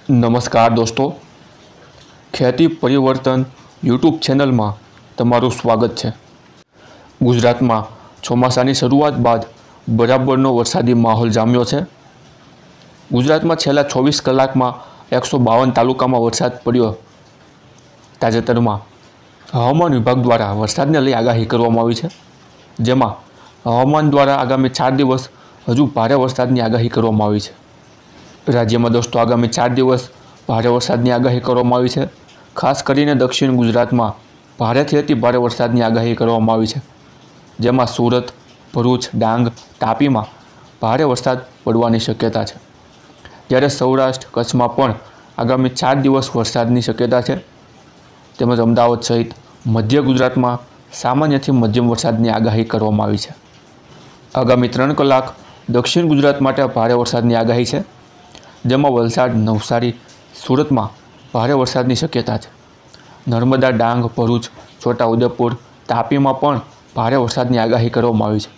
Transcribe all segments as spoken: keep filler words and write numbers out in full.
नमस्कार दोस्तों, खेती परिवर्तन यूट्यूब चैनल में तमारुं स्वागत है। गुजरात में ચોમાસાની શરૂઆત बाद बराबरनो वरसादी माहोल जाम्यो है। गुजरात में छेल्ला चौबीस कलाक में एक सौ बावन तालुका में वरसाद पड़्यो। ताजेतर में हवामान विभाग द्वारा वरसादने लई आगाही करवामां आवी छे, जेमां हवामान द्वारा आगामी चार दिवस हजू भारे वरसादनी आगाही करवामां आवी छे। राज्य में दोस्तों आगामी चार दिवस भारे वरसादनी आगाही करवामां आवी छे। खास करीने दक्षिण गुजरात में भारेथी अति भारे वरसादनी आगाही करवामां आवी छे, जेमां सूरत, भरूच, डांग, तापी में भारे वरसाद पड़वानी शक्यता है। त्यारे सौराष्ट्र, कच्छ में पण आगामी चार दिवस वरसादनी शक्यता है। तेमज अमदावाद सहित मध्य गुजरात में सामान्यथी मध्यम वरसादनी आगाही करवामां आवी छे। आगामी त्रण कलाक दक्षिण गुजरात माटे भारे वरसादनी आगाही है, जेमां वलसाड, नवसारी, सूरत में भारे वरसादनी शक्यता है। नर्मदा, डांग, भरूच, छोटाउदेपुर, तापी में पण भारे वरसादनी आगाही करवामां आवी छे।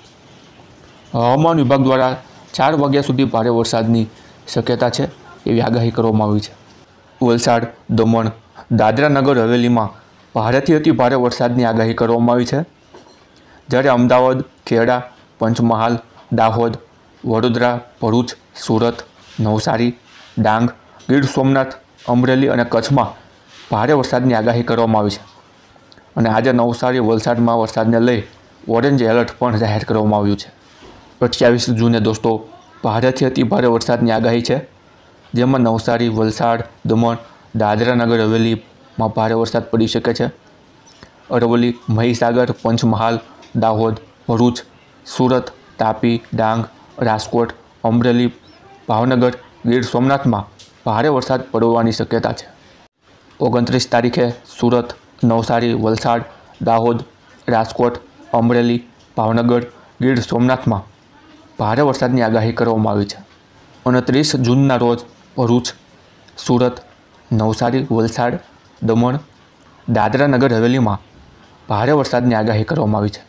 हवामान विभाग द्वारा चार वाग्या सुधी भारे वरसादनी शक्यता है एवी आगाही करवामां आवी छे। वलसाड, दमण, दादरा नगर हवेली में भारेथी अति भारे वरसादनी आगाही करवामां आवी छे। ज्यारे अमदावाद, खेड़ा, पंचमहाल, दाहोद, वडोदरा, भरूच, सूरत, नवसारी, डांग, गीर सोमनाथ, अमरेली और कच्छ में भारे वरसादनी आगाही करवामां आवी छे। अने आज नवसारी, वलसाड में वरसादने लई ऑरेंज एलर्ट पण जाहिर करवामां आव्युं छे। अठावीस जूने दोस्तों भारेथी अति भारे वरसादनी आगाही है, जेमां नवसारी, वलसाड, दमण, दादरा नगर हवेली में भारे वरसाद पड़ी शके छे। अरवली, महीसागर, पंचमहाल, दाहोद, भरूच, सूरत, तापी, डांग, राजकोट, अमरेली, भावनगर, गीर सोमनाथ में भारे वरसाद पड़वानी शक्यता है। ओगणत्रीस तारीखे सूरत, नवसारी, वलसाड, दाहोद, राजकोट, अमरेली, भावनगर, गीर सोमनाथ में भारे वरसादनी आगाही करवामां आवी छे। और तीस जूनना रोज भरूच, सूरत, नवसारी, वलसाड, दमण, दादरा नगर हवेली में भारे वरसादनी आगाही करवामां आवी छे।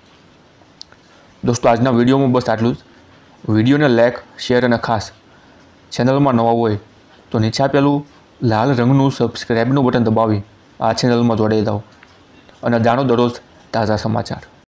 दोस्तों आजना विडियो में बस आटलुं ज। विडियो ने लाइक, शेर और खास चेनल में नवा होय तो नीचे आपेलुं लाल रंगनुं सब्सक्राइबनुं बटन दबावी आ चेनल में जोड़ाई जाओ और जाणो दररोज ताज़ा समाचार।